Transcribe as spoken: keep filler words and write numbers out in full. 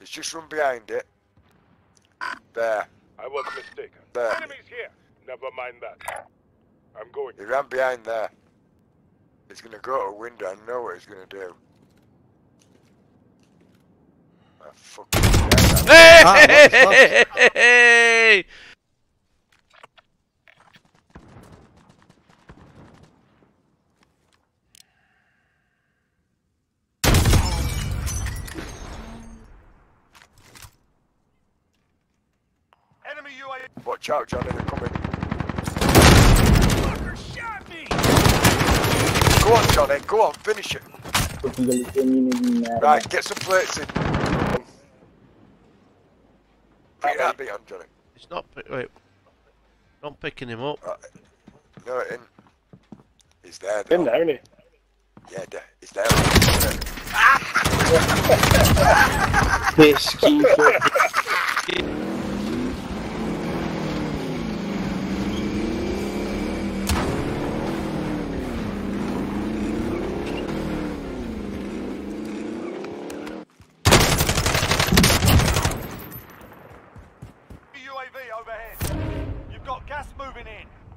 He's just run behind it. There. I was mistaken. There. Enemies here. Never mind that. I'm going. He ran behind there. He's gonna go to a window. I know what he's gonna do. Oh, fuck. Hey! Hey! Enemy U A V. Watch out, Johnny, they're coming. Fucker shot me. Go on, Johnny, go on, finish it. Right, get some plates in. Pick that bit on, Johnny. It's not. Wait. Not picking him up. Right. No, it isn't. He's there, though. In there, isn't he? Yeah, there. He's there. This keeper. U A V overhead. You've got gas moving in.